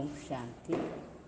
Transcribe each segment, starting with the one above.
ஓம் சாந்தி.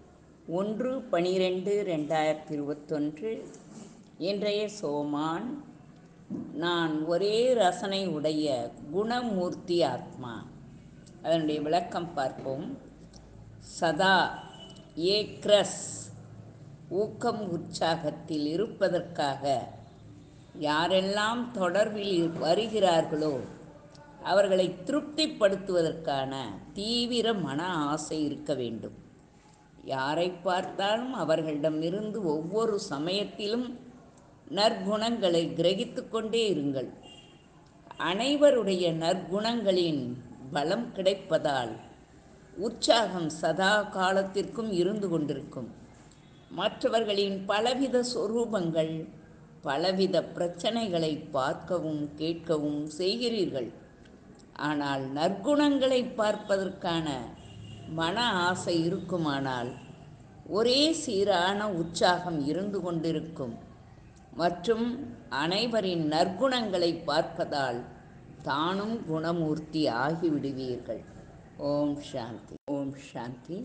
1/12/2021 இன்றைய சோமான். நான் ஒரே ரசனை உடைய குணமூர்த்தி ஆத்மா. அதனுடைய விளக்கம் பார்ப்போம். சதா ஏக்ரஸ் ஊக்கம் உற்சாகத்தில் இருப்பதற்காக யாரெல்லாம் தொடர்பில் வருகிறார்களோ அவர்களை திருப்திப்படுத்துவதற்கான தீவிர மன ஆசை இருக்க வேண்டும். யாரை பார்த்தாலும் அவர்களிடமிருந்து ஒவ்வொரு சமயத்திலும் நற்குணங்களை கிரகித்து கொண்டே இருங்கள். அனைவருடைய நற்குணங்களின் பலம் கிடைப்பதால் உற்சாகம் சதா காலத்திற்கும் இருந்து கொண்டிருக்கும். மற்றவர்களின் பலவித சொரூபங்கள், பலவித பிரச்சனைகளை பார்க்கவும் கேட்கவும் செய்கிறீர்கள். ஆனால் நற்குணங்களை பார்ப்பதற்கான மன ஆசை இருக்குமானால் ஒரே சீரான உற்சாகம் இருந்து கொண்டிருக்கும். மற்றும் அனைவரின் நற்குணங்களை பார்ப்பதால் தானும் குணமூர்த்தி ஆகிவிடுவீர்கள். ஓம் சாந்தி. ஓம் சாந்தி.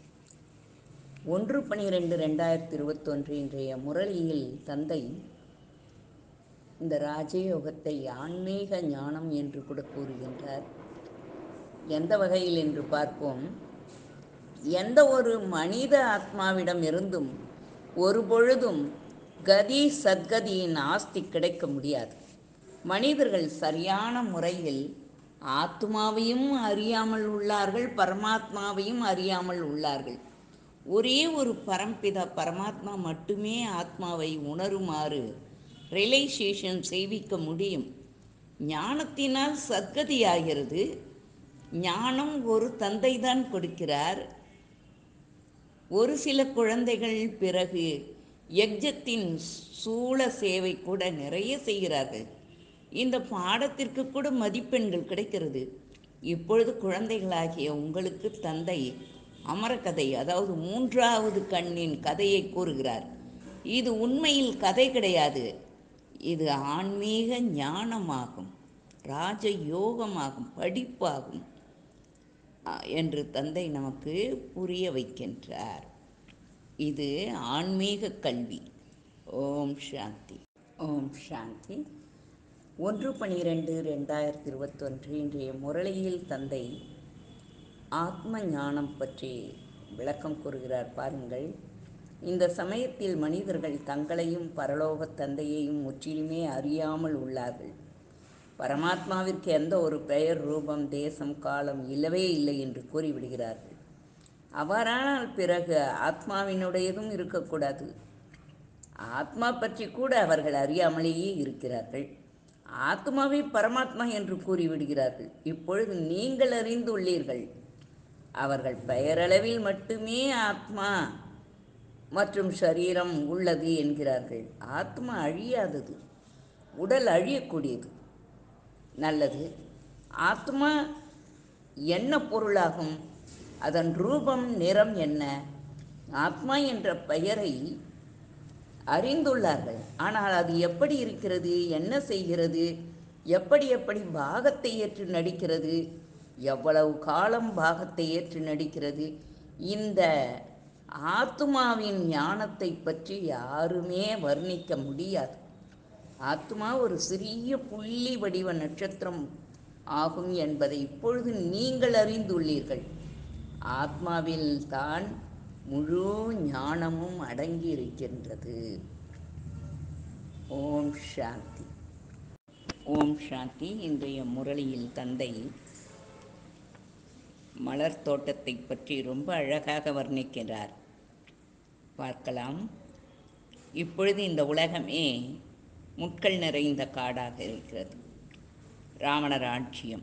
1/12/2021 இன்றைய முரளியில் தந்தை இந்த ராஜயோகத்தை ஆன்மீக ஞானம் என்று கூட கூறுகின்றார். எந்த வகையில் என்று பார்ப்போம். எந்த ஒரு மனித ஆத்மாவிடம் இருந்தும் ஒருபொழுதும் கதி சத்கதியின் ஆஸ்தி கிடைக்க முடியாது. மனிதர்கள் சரியான முறையில் ஆத்மாவையும் அறியாமல் உள்ளார்கள், பரமாத்மாவையும் அறியாமல் உள்ளார்கள். ஒரே ஒரு பரம்பிதா பரமாத்மா மட்டுமே ஆத்மாவை உணருமாறு ரியலைசேஷன் செய்விக்க முடியும். ஞானத்தினால் சத்கதியாகிறது. ஞானம் ஒரு தந்தை தான் கொடுக்கிறார். ஒரு சில குழந்தைகள் பிறகு யக்ஞத்தின் சூழ சேவை கூட நிறைய செய்கிறார்கள். இந்த பாடத்திற்கு கூட மதிப்பெண்கள் கிடைக்கிறது. இப்பொழுது குழந்தைகளாகிய உங்களுக்கு தந்தை அமரக்கதை, அதாவது 3வது கண்ணின் கதையை கூறுகிறார். இது உண்மையில் கதை கிடையாது, இது ஆன்மீக ஞானமாகும், ராஜ யோகமாகும், படிப்பாகும் என்று தந்தை நமக்கு புரிய வைக்கின்றார். இது ஆன்மீக கல்வி. ஓம் சாந்தி. ஓம் சாந்தி. 1/12/2021 இன்றைய முரளியில் தந்தை ஆத்ம ஞானம் பற்றி விளக்கம் கூறுகிறார். பாருங்கள். இந்த சமயத்தில் மனிதர்கள் தங்களையும் பரலோக தந்தையையும் முற்றிலுமே அறியாமல் உள்ளார்கள். பரமாத்மாவிற்கு எந்த ஒரு பெயர், ரூபம், தேசம், காலம் இல்லவே இல்லை என்று கூறிவிடுகிறார்கள். அவ்வாறானால் பிறகு ஆத்மாவினுடையதும் இருக்கக்கூடாது. ஆத்மா பற்றி கூட அவர்கள் அறியாமலேயே இருக்கிறார்கள். ஆத்மாவை பரமாத்மா என்று கூறிவிடுகிறார்கள். இப்பொழுது நீங்கள் அறிந்துள்ளீர்கள். அவர்கள் பெயரளவில் மட்டுமே ஆத்மா மற்றும் சரீரம் உள்ளது என்கிறார்கள். ஆத்மா அழியாதது, உடல் அழியக்கூடியது. நல்லது. ஆத்மா என்ன பொருளாகும்? அதன் ரூபம், நிறம் என்ன? ஆத்மா என்ற பெயரை அறிந்துள்ளார்கள். ஆனால் அது எப்படி இருக்கிறது, என்ன செய்கிறது, எப்படி எப்படி பாகத்தை ஏற்று நடிக்கிறது, எவ்வளவு காலம் பாகத்தை ஏற்று நடிக்கிறது, இந்த ஆத்மாவின் ஞானத்தை பற்றி யாருமே வர்ணிக்க முடியாது. ஆத்மா ஒரு சிறிய புள்ளி வடிவ நட்சத்திரம் ஆகும் என்பதை இப்பொழுது நீங்கள் அறிந்துள்ளீர்கள். ஆத்மாவில் தான் முழு ஞானமும் அடங்கி இருக்கின்றது. ஓம் சாந்தி. ஓம் சாந்தி. இன்றைய முரளியில் தந்தை மலர் தோட்டத்தை பற்றி ரொம்ப அழகாக வர்ணிக்கிறார். பார்க்கலாம். இப்பொழுது இந்த உலகமே முட்கள் நிறைந்த காடாக இருக்கிறது. ராவணர் ஆட்சியம்.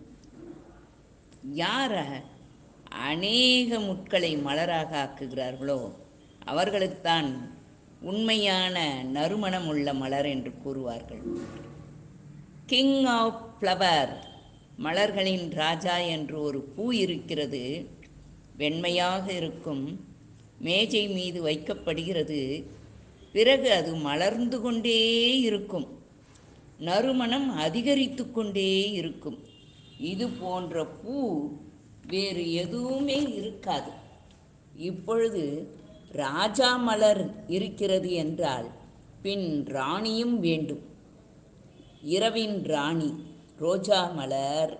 யார் அநேக முட்களை மலராக ஆக்குகிறார்களோ அவர்களுக்குத்தான் உண்மையான நறுமணம் உள்ள மலர் என்று கூறுவார்கள். கிங் ஆஃப் ஃப்ளவர், மலர்களின் ராஜா என்று ஒரு பூ இருக்கிறது. வெண்மையாக இருக்கும், மேஜை மீது வைக்கப்படுகிறது. பிறகு அது மலர்ந்து கொண்டே இருக்கும், நறுமணம் அதிகரித்து கொண்டே இருக்கும். இது போன்ற பூ வேறு எதுவுமே இருக்காது. இப்பொழுது ராஜா மலர் இருக்கிறது என்றால் பின் ராணியும் வேண்டும். இரவின் ராணி ரோஜா மலர்,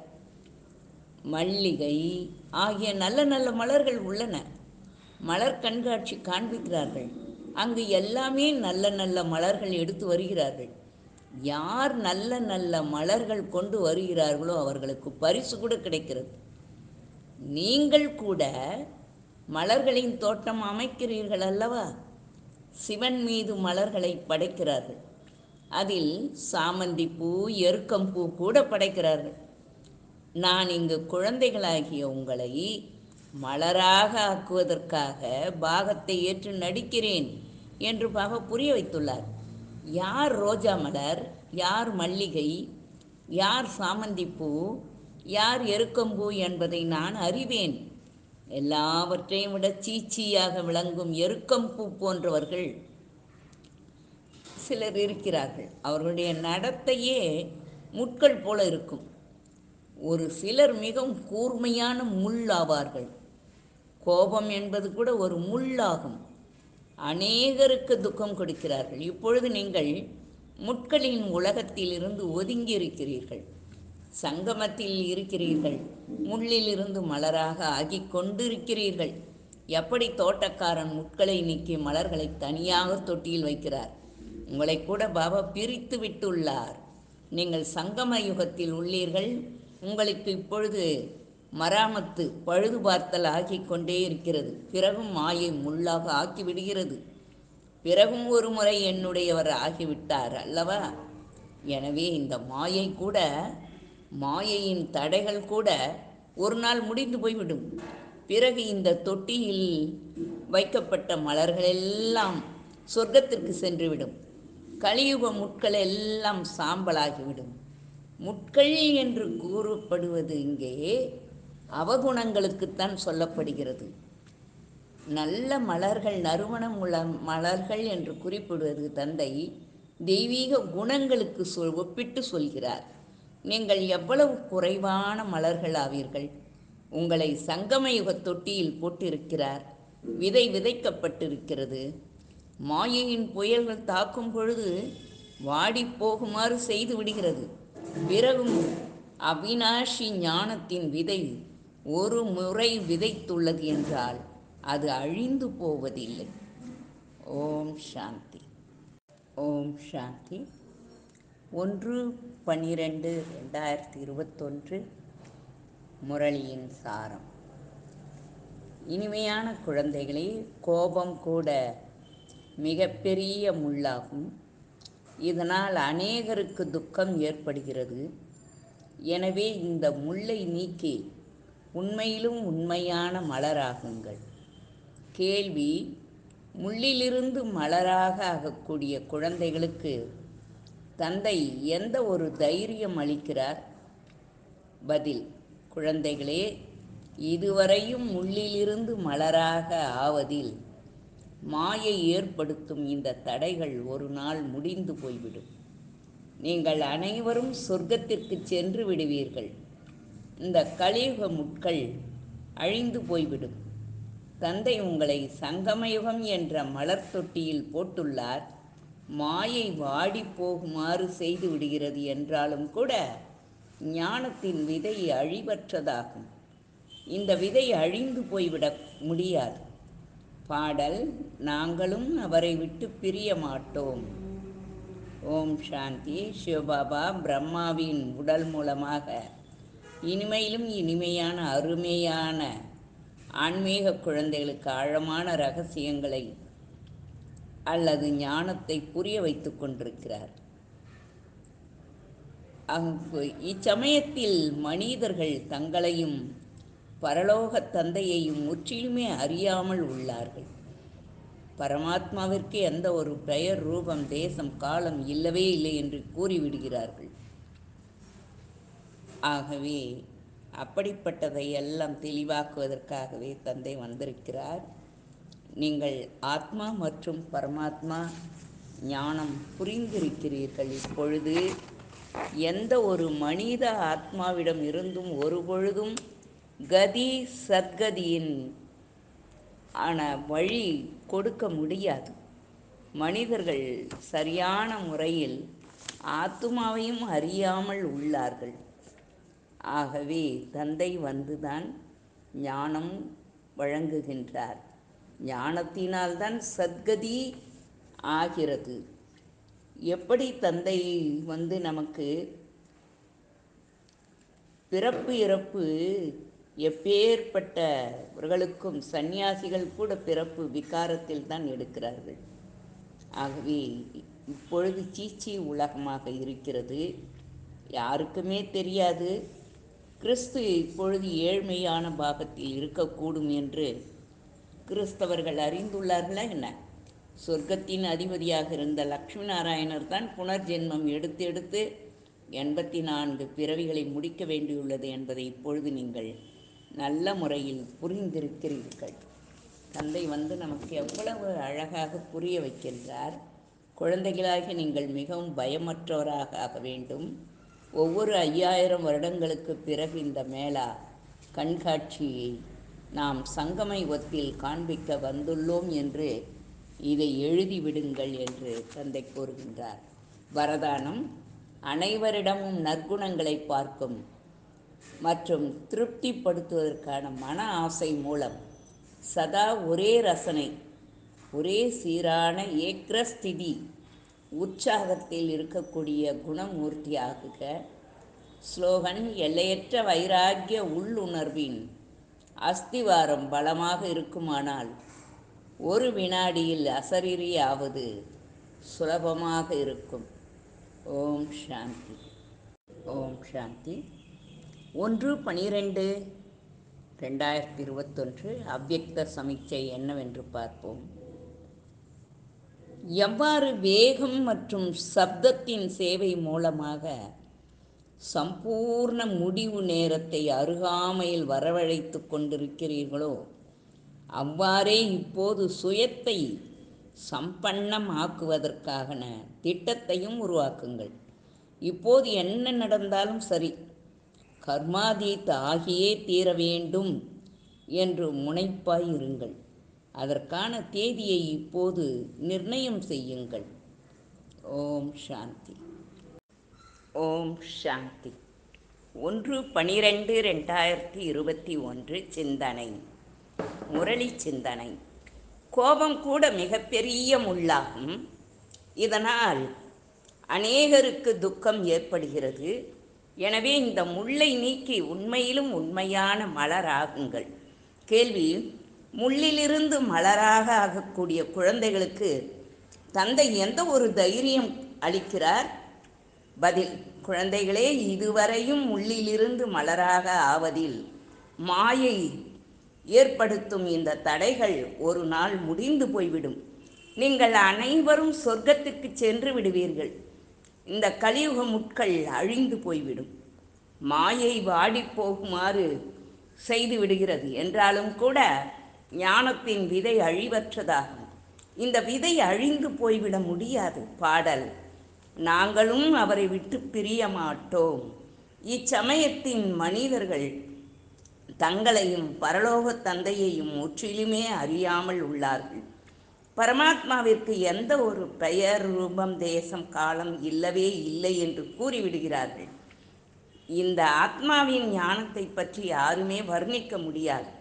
மல்லிகை ஆகிய நல்ல நல்ல மலர்கள் உள்ளன. மலர் கண்காட்சி காண்பிக்கிறார்கள். அங்கு எல்லாமே நல்ல நல்ல மலர்கள் எடுத்து வருகிறார்கள். யார் நல்ல நல்ல மலர்கள் கொண்டு வருகிறார்களோ அவர்களுக்கு பரிசு கூட கிடைக்கிறது. நீங்கள் கூட மலர்களின் தோட்டம் அமைக்கிறீர்கள் அல்லவா? சிவன் மீது மலர்களை படைக்கிறார்கள். அதில் சாமந்தி பூ, எருக்கம்பூ கூட படைக்கிறார்கள். நான் இங்கு குழந்தைகளாகிய உங்களை மலராக ஆக்குவதற்காக பாகத்தை ஏற்று நடிக்கிறேன் என்று பாபா புரிய வைத்துள்ளார். யார் ரோஜா மலர், யார் மல்லிகை, யார் சாமந்திப்பூ, யார் எருக்கம்பூ என்பதை நான் அறிவேன். எல்லாவற்றையும் விட சீச்சியாக விளங்கும் எருக்கம்பூ போன்றவர்கள் சிலர் இருக்கிறார்கள். அவர்களுடைய நடத்தையே முட்கள் போல இருக்கும். ஒரு சிலர் மிகவும் கூர்மையான முள் ஆவார்கள். கோபம் என்பது கூட ஒரு முள்ளாகும். அநேகருக்கு துக்கம் கொடுக்கிறார்கள். இப்பொழுது நீங்கள் முட்களின் உலகத்தில் இருந்து ஒதுங்கி இருக்கிறீர்கள், சங்கமத்தில் இருக்கிறீர்கள், முள்ளிலிருந்து மலராக ஆகி கொண்டிருக்கிறீர்கள். எப்படி தோட்டக்காரன் முட்களை நீக்கி மலர்களை தனியாக தொட்டியில் வைக்கிறார், உங்களை கூட பாபா பிரித்து விட்டுள்ளார். நீங்கள் சங்கம யுகத்தில் உள்ளீர்கள். உங்களுக்கு இப்பொழுது மராமத்து, பழுது பார்த்தல் ஆகி கொண்டே இருக்கிறது. பிறகும் மாயை முள்ளாக ஆக்கிவிடுகிறது. பிறகும் ஒரு முறை என்னுடையவர் ஆகிவிட்டார் அல்லவா? எனவே இந்த மாயை கூட, மாயையின் தடைகள் கூட ஒரு நாள் முடிந்து போய்விடும். பிறகு இந்த தொட்டியில் வைக்கப்பட்ட மலர்களெல்லாம் சொர்க்கத்திற்கு சென்றுவிடும். கலியுக முட்கள் எல்லாம் சாம்பலாகிவிடும். முட்கள் என்று கூறப்படுவது இங்கே அவகுணங்களுக்குத்தான் சொல்லப்படுகிறது. நல்ல மலர்கள், நறுமணம் உள்ள மலர்கள் என்று குறிப்பிடுவது தந்தை தெய்வீக குணங்களுக்கு ஒப்பிட்டு சொல்கிறார். நீங்கள் எவ்வளவு குறைவான மலர்கள் ஆவீர்கள். உங்களை சங்கம யுக தொட்டியில் போட்டிருக்கிறார். விதை விதைக்கப்பட்டிருக்கிறது. மாயையின் புயல்கள் தாக்கும் பொழுது வாடி போகுமாறு செய்து விடுகிறது. பிறகும் அவினாஷி ஞானத்தின் விதை ஒரு முறை விதைத்துள்ளது என்றால் அது அழிந்து போவதில்லை. ஓம் சாந்தி. ஓம் சாந்தி. 1/12/2021 முரளியின் சாரம். இனிமையான குழந்தைகளே, கோபம் கூட மிகப்பெரிய முள்ளாகும். இதனால் அநேகருக்கு துக்கம் ஏற்படுகிறது. எனவே இந்த முள்ளை நீக்கி உண்மையிலும் உண்மையான மலராகுங்கள். கேள்வி: முள்ளிலிருந்து மலராக ஆகக்கூடிய குழந்தைகளுக்கு தந்தை எந்த ஒரு தைரியம் அளிக்கிறார்? பதில்: குழந்தைகளே, இதுவரையும் முள்ளிலிருந்து மலராக ஆவதில் மாயை ஏற்படுத்தும் இந்த தடைகள் ஒரு நாள் முடிந்து போய்விடும். நீங்கள் அனைவரும் சொர்க்கத்திற்கு சென்று விடுவீர்கள். இந்த கலியுக முட்கள் அழிந்து போய்விடும். தந்தை உங்களை சங்கமயுகம் என்ற மலர் தொட்டியில் போட்டுள்ளார். மாயை வாடி போகுமாறு செய்து விடுகிறது என்றாலும் கூட ஞானத்தின் விதை அழிவற்றதாகும். இந்த விதை அழிந்து போய்விட முடியாது. பாடல்: நாங்களும் அவரை விட்டு பிரிய மாட்டோம். ஓம் சாந்தி. சிவபாபா பிரம்மாவின் உடல் மூலமாக இனிமையிலும் இனிமையான அருமையான ஆன்மீக குழந்தைகளுக்கு ஆழமான ரகசியங்களை அல்லது ஞானத்தை புரிய வைத்து கொண்டிருக்கிறார். இச்சமயத்தில் மனிதர்கள் தங்களையும் பரலோக தந்தையையும் முற்றிலுமே அறியாமல் உள்ளார்கள். பரமாத்மாவிற்கு எந்த ஒரு பெயர், ரூபம், தேசம், காலம் இல்லவே இல்லை என்று கூறிவிடுகிறார்கள். ஆகவே அப்படிப்பட்டதை எல்லாம் தெளிவாக்குவதற்காகவே தந்தை வந்திருக்கிறார். நீங்கள் ஆத்மா மற்றும் பரமாத்மா ஞானம் புரிந்திருக்கிறீர்கள். இப்பொழுது எந்த ஒரு மனித ஆத்மாவிடம் இருந்தும் ஒரு பொழுதும் கதி சத்கதியின் ஆன வழி கொடுக்க முடியாது. மனிதர்கள் சரியான முறையில் ஆத்துமாவையும் அறியாமல் உள்ளார்கள். ஆகவே தந்தை வந்துதான் ஞானம் வழங்குகின்றார். ஞானத்தினால்தான் சத்கதி ஆகிறது. எப்படி தந்தை நமக்கு பிறப்பு இறப்பு எப்பேற்பட்டவர்களுக்கும் சந்நியாசிகள் கூட பிறப்பு விகாரத்தில் தான் எடுக்கிறார்கள். ஆகவே இப்பொழுது சீச்சி உலகமாக இருக்கிறது, யாருக்குமே தெரியாது. கிறிஸ்து இப்பொழுது ஏழ்மையான பாகத்தில் இருக்கக்கூடும் என்று கிறிஸ்தவர்கள் அறிந்துள்ளார்களா என்ன? சொர்க்கத்தின் அதிபதியாக இருந்த லக்ஷ்மி நாராயணர் தான் புனர்ஜென்மம் எடுத்து எடுத்து 84 பிறவிகளை முடிக்க வேண்டியுள்ளது என்பதை இப்பொழுது நீங்கள் நல்ல முறையில் புரிந்திருக்கிறீர்கள். தந்தை நமக்கு எவ்வளவு அழகாக புரிய வைக்கின்றார். குழந்தைகளாக நீங்கள் மிகவும் பயமற்றவராக ஆக வேண்டும். ஒவ்வொரு 5000 வருடங்களுக்கு பிறகு இந்த மேளா கண்காட்சியை நாம் சங்கம யுகத்தில் காண்பிக்க வந்துள்ளோம் என்று இதை எழுதிவிடுங்கள் என்று தந்தை கூறுகின்றார். வரதானம்: அனைவரிடமும் நற்குணங்களை பார்க்கும் மற்றும் திருப்திப்படுத்துவதற்கான மன ஆசை மூலம் சதா ஒரே ரசனை, ஒரே சீரான ஏக்ரஸ்திதி உற்சாகத்தில் இருக்கக்கூடிய குணமூர்த்தி ஆகுக. ஸ்லோகன்: எல்லையற்ற வைராக்கிய உள்ளுணர்வின் அஸ்திவாரம் பலமாக இருக்குமானால் ஒரு வினாடியில் அசரீரியாவது சுலபமாக இருக்கும். ஓம் சாந்தி. ஓம் சாந்தி. 1/12/2021 அவ்யக்த சமிச்சை என்னவென்று பார்ப்போம். எவ்வாறு வேகம் மற்றும் சப்தத்தின் சேவை மூலமாக சம்பூர்ண முடிவு நேரத்தை அருகாமையில் வரவழைத்து கொண்டிருக்கிறீர்களோ, அவ்வாறே இப்போது சுயத்தை சம்பன்னமாக்குவதற்கான திட்டத்தையும் உருவாக்குங்கள். இப்போது என்ன நடந்தாலும் சரி, கர்மாதீத் ஆகியே தீர வேண்டும் என்று முனைப்பாய் இருங்கள். அதற்கான தேதியை இப்போது நிர்ணயம் செய்யுங்கள். ஓம் சாந்தி. ஓம் சாந்தி. 1/12/2021 சிந்தனை. முரளி சிந்தனை. கோபம் கூட மிகப்பெரிய முள்ளாகும். இதனால் அநேகருக்கு துக்கம் ஏற்படுகிறது. எனவே இந்த முள்ளை நீக்கி உண்மையிலும் உண்மையான மலராகுங்கள். கேள்வி: முள்ளிலிருந்து மலராக ஆகக்கூடிய குழந்தைகளுக்கு தந்தை எந்த ஒரு தைரியம் அளிக்கிறார்? பதில்: குழந்தைகளே, இதுவரையும் முள்ளிலிருந்து மலராக ஆவதில் மாயை ஏற்படுத்தும் இந்த தடைகள் ஒரு நாள் முடிந்து போய்விடும். நீங்கள் அனைவரும் சொர்க்கத்துக்கு சென்று விடுவீர்கள். இந்த கலியுக முட்கள் அழிந்து போய்விடும். மாயை வாடி போகுமாறு செய்து விடுகிறது என்றாலும் கூட ஞானத்தின் விதை அழிவற்றதாகும். இந்த விதை அழிந்து போய்விட முடியாது. பாடல்: நாங்களும் அவரை விட்டு பிரிய மாட்டோம். இச்சமயத்தின் மனிதர்கள் தங்களையும் பரலோக தந்தையையும் முற்றிலுமே அறியாமல் உள்ளார்கள். பரமாத்மாவிற்கு எந்த ஒரு பெயர், ரூபம், தேசம், காலம் இல்லவே இல்லை என்று கூறிவிடுகிறார்கள். இந்த ஆத்மாவின் ஞானத்தை பற்றி யாருமே வர்ணிக்க முடியாது.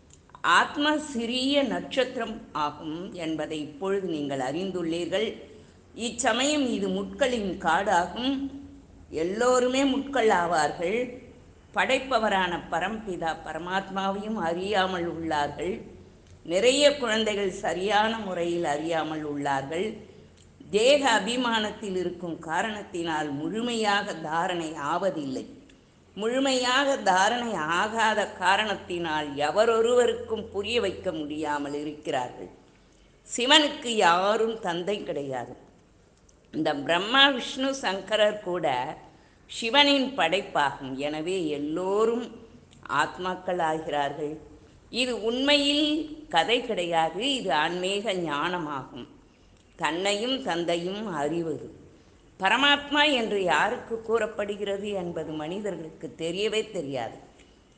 ஆத்மா சிறிய நட்சத்திரம் ஆகும் என்பதை இப்பொழுது நீங்கள் அறிந்துள்ளீர்கள். இச்சமயம் இது முட்களின் காடாகும். எல்லோருமே முட்கள் ஆவார்கள். படைப்பவரான பரம்பிதா பரமாத்மாவையும் அறியாமல் உள்ளார்கள். நிறைய குழந்தைகள் சரியான முறையில் அறியாமல் உள்ளார்கள். தேக அபிமானத்தில் இருக்கும் காரணத்தினால் முழுமையாக தாரணை ஆவதில்லை. முழுமையாக தாரணை ஆகாத காரணத்தினால் எவரொருவருக்கும் புரிய வைக்க முடியாமல் இருக்கிறார்கள். சிவனுக்கு யாரும் தந்தை கிடையாது. இந்த பிரம்மா, விஷ்ணு, சங்கரர் கூட சிவனின் படைப்பாகும். எனவே எல்லோரும் ஆத்மாக்கள் ஆகிறார்கள். இது உண்மையில் கதை கிடையாது. இது ஆன்மீக ஞானமாகும். தன்னையும் தந்தையும் அறிவது. பரமாத்மா என்று யாருக்கு கூறப்படுகிறது என்பது மனிதர்களுக்கு தெரியவே தெரியாது.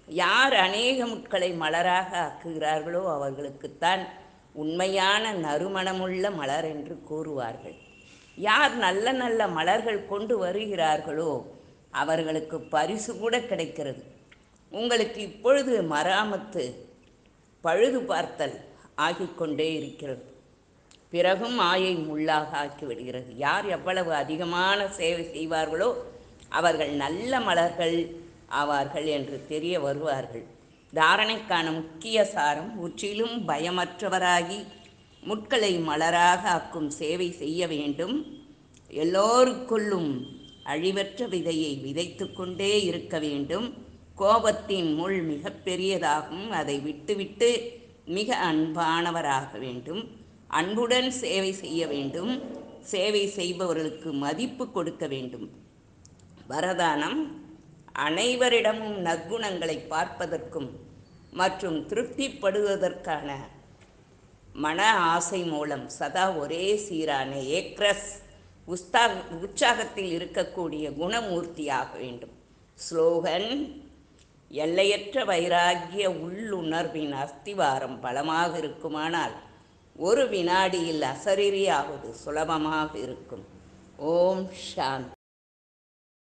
யார் அநேக முட்களை மலராக ஆக்குகிறார்களோ அவர்களுக்குத்தான் உண்மையான நறுமணமுள்ள மலர் என்று கூறுவார்கள். யார் நல்ல நல்ல மலர்கள் கொண்டு வருகிறார்களோ அவர்களுக்கு பரிசு கூட கிடைக்கிறது. உங்களுக்கு இப்பொழுது மராமத்து பழுது பார்த்தல் ஆகிக்கொண்டே இருக்கிறது. பிறகும் மாயை முள்ளாக ஆக்கிவிடுகிறது. யார் எவ்வளவு அதிகமான சேவை செய்வார்களோ அவர்கள் நல்ல மலர்கள் ஆவார்கள் என்று தெரிய வருவார்கள். தாரணைக்கான முக்கிய சாரம், முற்றிலும் பயமற்றவராகி முட்களை மலராக ஆக்கும் சேவை செய்ய வேண்டும். எல்லோருக்குள்ளும் அழிவற்ற விதையை விதைத்து கொண்டே இருக்க வேண்டும். கோபத்தின் முள் மிக பெரியதாகும், அதை விட்டுவிட்டு மிக அன்பானவராக வேண்டும். அன்புடன் சேவை செய்ய வேண்டும். சேவை செய்பவர்களுக்கு மதிப்பு கொடுக்க வேண்டும். வரதானம்: அனைவரிடமும் நற்குணங்களை பார்ப்பதற்கும் மற்றும் திருப்திப்படுவதற்கான மன ஆசை மூலம் சதா ஒரே சீரான ஏக்ரஸ் உற்சாகத்தில் இருக்கக்கூடிய குணமூர்த்தியாக வேண்டும். ஸ்லோகன்: எல்லையற்ற வைராகிய உள்ளுணர்வின் அஸ்திவாரம் பலமாக இருக்குமானால் ஒரு வினாடியில் அசரீரியாவது சுலபமாக இருக்கும். ஓம் சாந்தி.